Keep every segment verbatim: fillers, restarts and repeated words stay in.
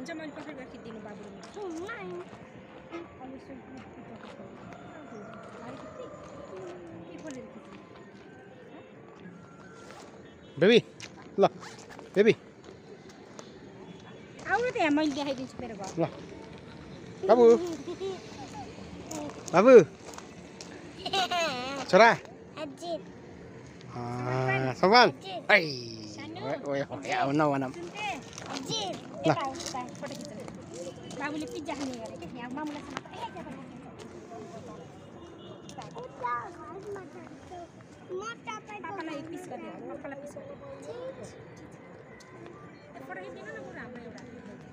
भन्छ मैले पखेर राखिदिनु बाबुले बेबी ल बेबी आउनु त यहाँ मैले देखाइदिन्छु मेरो घर ल बाबु बाबु छोरा समान ऐ ओए ओए आउ न भनम ल बाबुले पिज्जा खाने गरे के यहाँ मामुलाई पापालाई एक पिस गरिदिनु पापालाई पिस पठाइदिनु न बुढा हाम्रो एउटा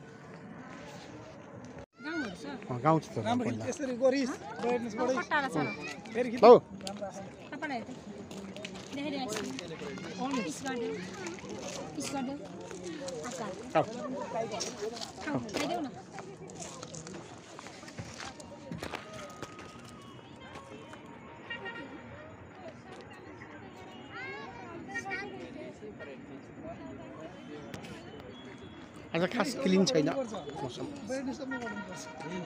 गाउँहरु छ गाउँ छ राम्ररी यसरी गरिस ब्राइटनेस बढाइ कट्टाला छ फेरि खिच लौ पापालाई हेर्दै देखाइदिनु पिस गरिदिनु पिस गरिदिनु आचार खाऊ खाऊ खाइदेऊ न आज खास क्लिन छैन मौसम ब्राइटनेस पनि बढाउनुपर्छ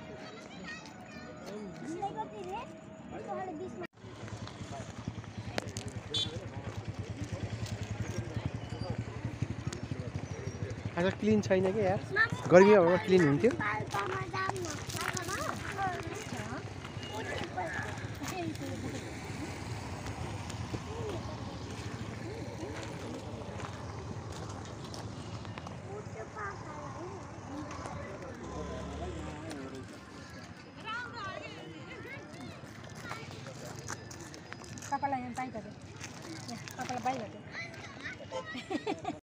आज क्लिन छैन कि यार गर्मी भएर क्लिन हुन्थ्यो पापालाई यहाँ चाहिन्छ